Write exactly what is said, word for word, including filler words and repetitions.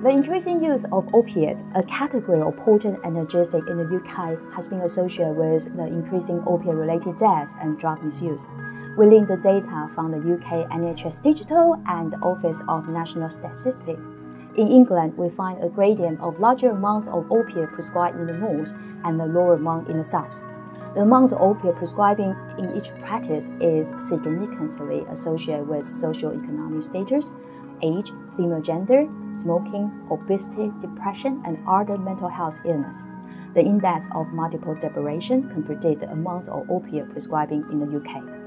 The increasing use of opiates, a category of potent analgesic in the U K, has been associated with the increasing opiate-related deaths and drug misuse. We link the data from the U K N H S Digital and the Office of National Statistics. In England, we find a gradient of larger amounts of opiate prescribed in the north and a lower amount in the south. The amount of opiate prescribing in each practice is significantly associated with socio-economic status, age, female gender, smoking, obesity, depression, and other mental health illness. The index of multiple deprivation can predict the amount of opiate prescribing in the U K.